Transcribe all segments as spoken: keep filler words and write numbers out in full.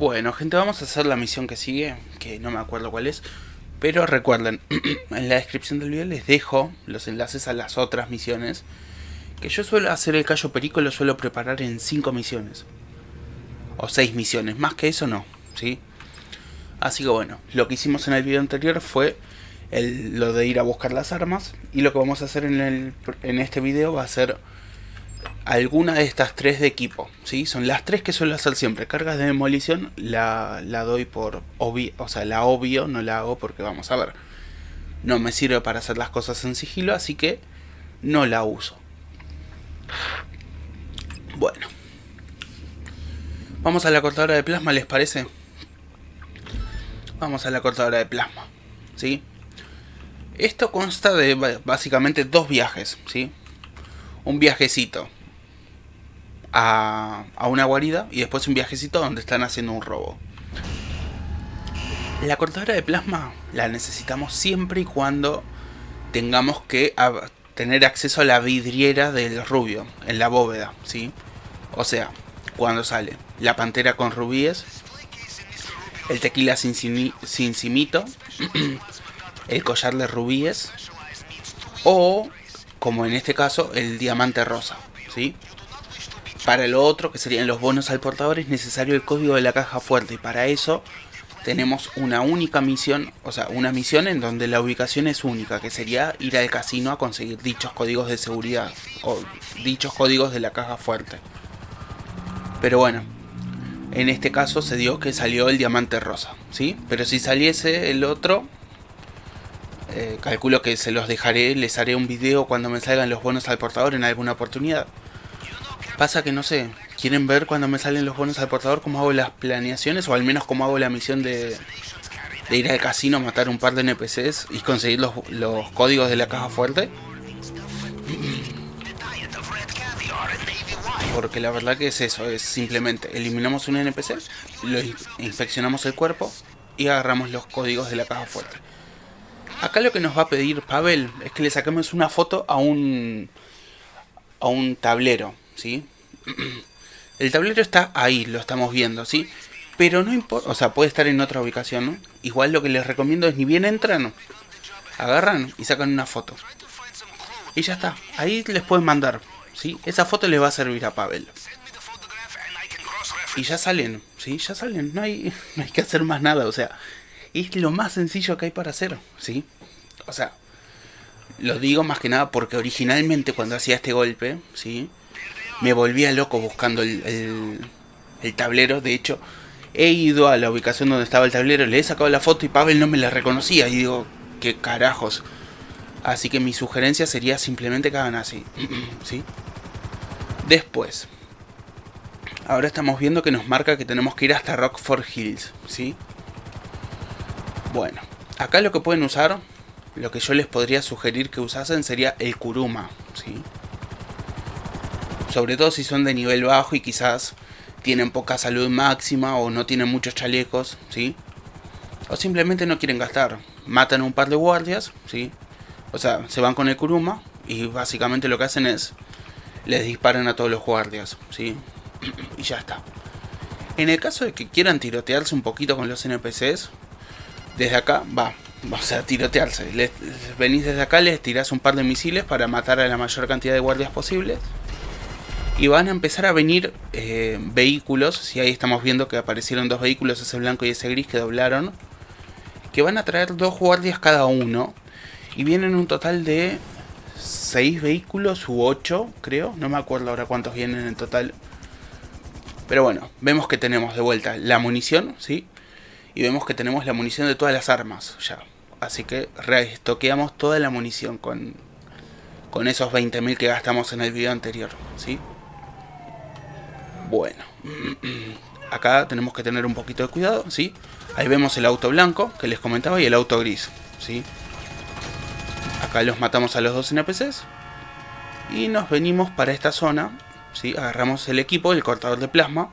Bueno, gente, vamos a hacer la misión que sigue, que no me acuerdo cuál es. Pero recuerden, en la descripción del video les dejo los enlaces a las otras misiones. Que yo suelo hacer el Cayo Perico, lo suelo preparar en cinco misiones. O seis misiones, más que eso no, ¿sí? Así que bueno, lo que hicimos en el video anterior fue el, lo de ir a buscar las armas. Y lo que vamos a hacer en, el, en este video va a ser alguna de estas tres de equipo, ¿sí? Son las tres que suelo hacer siempre. Cargas de demolición la, la doy por obvio, o sea, la obvio, no la hago porque vamos a ver, no me sirve para hacer las cosas en sigilo, así que no la uso. Bueno, vamos a la cortadora de plasma, ¿les parece? Vamos a la cortadora de plasma, ¿sí? Esto consta de básicamente dos viajes, ¿sí? Un viajecito a, a una guarida y después un viajecito donde están haciendo un robo. La cortadora de plasma la necesitamos siempre y cuando tengamos que a, tener acceso a la vidriera del rubio en la bóveda, ¿sí? O sea, cuando sale la pantera con rubíes, el tequila sin, sin cimito, el collar de rubíes o, como en este caso, el diamante rosa, ¿sí? Para lo otro, que serían los bonos al portador, es necesario el código de la caja fuerte. Y para eso tenemos una única misión, o sea, una misión en donde la ubicación es única, que sería ir al casino a conseguir dichos códigos de seguridad, o dichos códigos de la caja fuerte. Pero bueno, en este caso se dio que salió el diamante rosa, ¿sí? Pero si saliese el otro, eh, calculo que se los dejaré, les haré un video cuando me salgan los bonos al portador en alguna oportunidad. Pasa que no sé, ¿quieren ver cuando me salen los bonos al portador cómo hago las planeaciones? O al menos cómo hago la misión de, de ir al casino, matar un par de N P Cs y conseguir los, los códigos de la caja fuerte. Porque la verdad que es eso, es simplemente eliminamos un N P C, lo inspeccionamos el cuerpo y agarramos los códigos de la caja fuerte. Acá lo que nos va a pedir Pavel es que le saquemos una foto a un, a un tablero, ¿sí? El tablero está ahí, lo estamos viendo, ¿sí? Pero no importa, o sea, puede estar en otra ubicación, ¿no? Igual lo que les recomiendo es ni bien entran, agarran y sacan una foto. Y ya está, ahí les pueden mandar, ¿sí? Esa foto les va a servir a Pavel. Y ya salen, ¿sí? Ya salen, no hay, no hay que hacer más nada, o sea, es lo más sencillo que hay para hacer, ¿sí? O sea, lo digo más que nada porque originalmente cuando hacía este golpe, ¿sí? Me volvía loco buscando el, el, el tablero. De hecho, he ido a la ubicación donde estaba el tablero, le he sacado la foto y Pavel no me la reconocía. Y digo, qué carajos. Así que mi sugerencia sería simplemente que hagan así, ¿sí? Después, ahora estamos viendo que nos marca que tenemos que ir hasta Rockford Hills, ¿sí? Bueno, acá lo que pueden usar, lo que yo les podría sugerir que usasen sería el Kuruma, ¿sí? Sobre todo si son de nivel bajo y quizás tienen poca salud máxima o no tienen muchos chalecos, ¿sí? O simplemente no quieren gastar. Matan a un par de guardias, ¿sí? O sea, se van con el Kuruma y básicamente lo que hacen es les disparan a todos los guardias, ¿sí? Y ya está. En el caso de que quieran tirotearse un poquito con los N P Cs, desde acá, va, o sea, tirotearse. Les, les venís desde acá, les tirás un par de misiles para matar a la mayor cantidad de guardias posibles. Y van a empezar a venir eh, vehículos, si ahí estamos viendo que aparecieron dos vehículos, ese blanco y ese gris que doblaron, que van a traer dos guardias cada uno. Y vienen un total de seis vehículos u ocho, creo, no me acuerdo ahora cuántos vienen en total. Pero bueno, vemos que tenemos de vuelta la munición, ¿sí? Y vemos que tenemos la munición de todas las armas ya. Así que reestoqueamos toda la munición con, con esos veinte mil que gastamos en el video anterior, ¿sí? Bueno, acá tenemos que tener un poquito de cuidado, ¿sí? Ahí vemos el auto blanco que les comentaba y el auto gris, ¿sí? Acá los matamos a los dos N P Cs y nos venimos para esta zona, ¿sí? Agarramos el equipo, el cortador de plasma.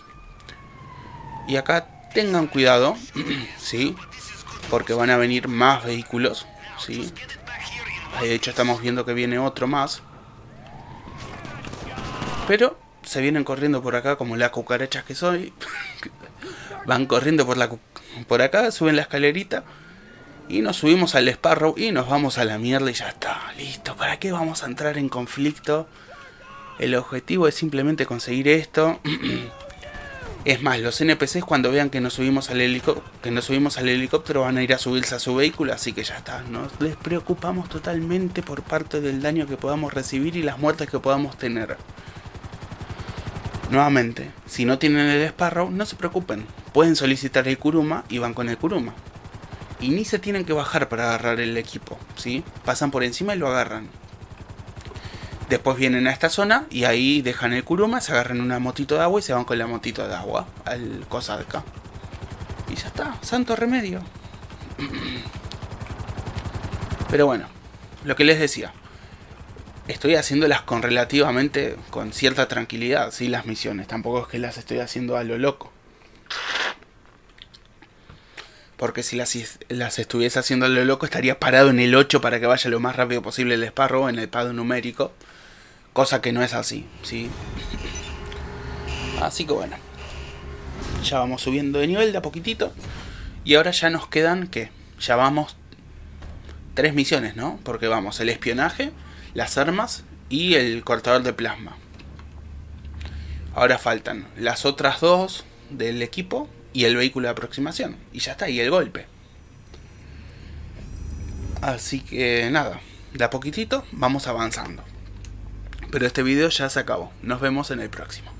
Y acá tengan cuidado, ¿sí? Porque van a venir más vehículos, ¿sí? De hecho estamos viendo que viene otro más. Pero se vienen corriendo por acá como las cucarachas que soy. Van corriendo por, la, por acá, suben la escalerita. Y nos subimos al Sparrow y nos vamos a la mierda y ya está. Listo, ¿para qué vamos a entrar en conflicto? El objetivo es simplemente conseguir esto. Es más, los N P Cs cuando vean que nos subimos al helicóptero, que nos subimos al helicóptero van a ir a subirse a su vehículo, así que ya está. Nos les preocupamos totalmente por parte del daño que podamos recibir y las muertes que podamos tener. Nuevamente, si no tienen el Sparrow, no se preocupen. Pueden solicitar el Kuruma y van con el Kuruma. Y ni se tienen que bajar para agarrar el equipo, ¿sí? Pasan por encima y lo agarran. Después vienen a esta zona y ahí dejan el Kuruma, se agarran una motito de agua y se van con la motito de agua al cosa de acá. Y ya está, santo remedio. Pero bueno, lo que les decía. Estoy haciéndolas con relativamente, con cierta tranquilidad, ¿sí? Las misiones. Tampoco es que las estoy haciendo a lo loco. Porque si las, las estuviese haciendo a lo loco estaría parado en el ocho para que vaya lo más rápido posible el Sparrow en el pad numérico. Cosa que no es así, ¿sí? Así que bueno. Ya vamos subiendo de nivel de a poquitito. Y ahora ya nos quedan, ¿qué? Ya vamos tres misiones, ¿no? Porque vamos, el espionaje, las armas y el cortador de plasma. Ahora faltan las otras dos del equipo y el vehículo de aproximación. Y ya está, y el golpe. Así que nada, de a poquitito vamos avanzando. Pero este video ya se acabó. Nos vemos en el próximo.